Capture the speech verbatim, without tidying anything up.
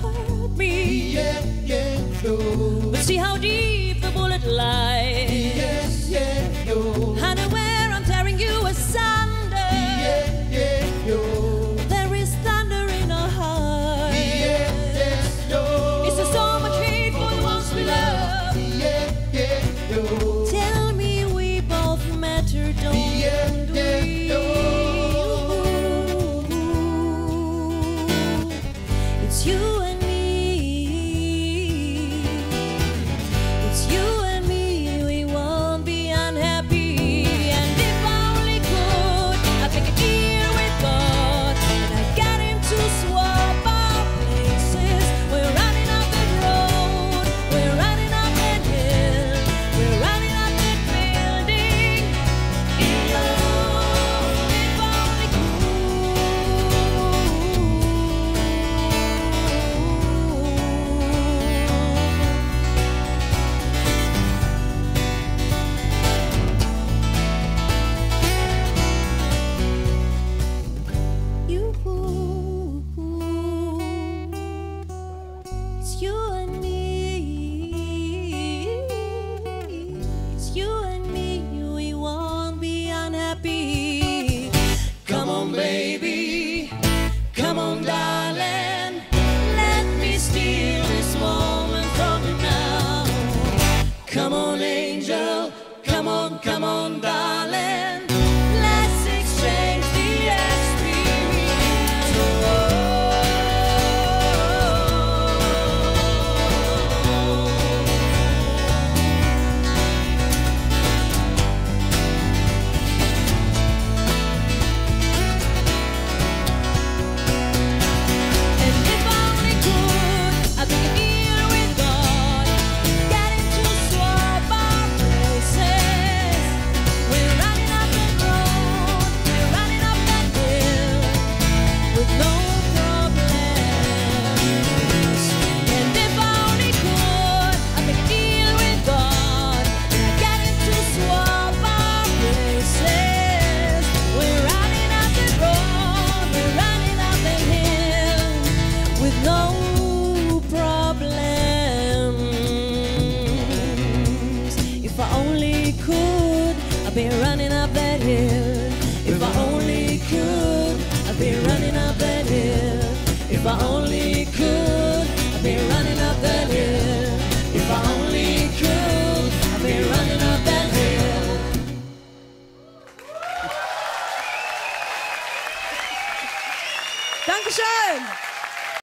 hurt me. Yeah, yeah, yo. But see how deep the bullet lies. Yes, yeah, yo. And where I'm tearing you asunder. Yeah, yeah, yo. There is thunder in our heart. Yeah, yes, yo. Is there so much hate for the ones we love? Yeah, yeah, yo. Tell me we both matter, don't Yeah, yeah, we? yo. It's you and me. It's you and me. We won't be unhappy. And if I only could, I'd make a deal with God, and I'd get him to swap our places. We're running up that road. We're running up that hill. We're running up that building. In love, if I only You, it's you and me. It's you and me. We won't be unhappy. Come on, baby. Come on, darling. Let me steal this moment from you now. Come on, angel. Come on, come on, darling. Let's exchange the experience. And if I only could, I'd make a deal with God, get him to swap our places. We're running up that road, we're running up that hill with no problems. And if I only could, I'd make a deal with God, and I'd get him to swap our places. We're running up that road, we're running up that hill with no problems. If I only could, I'd be running up that hill. If I only could, I'd be running up that hill. If I only could, I'd be running up that hill. If I only could, I'd be running up that hill. Dankeschön!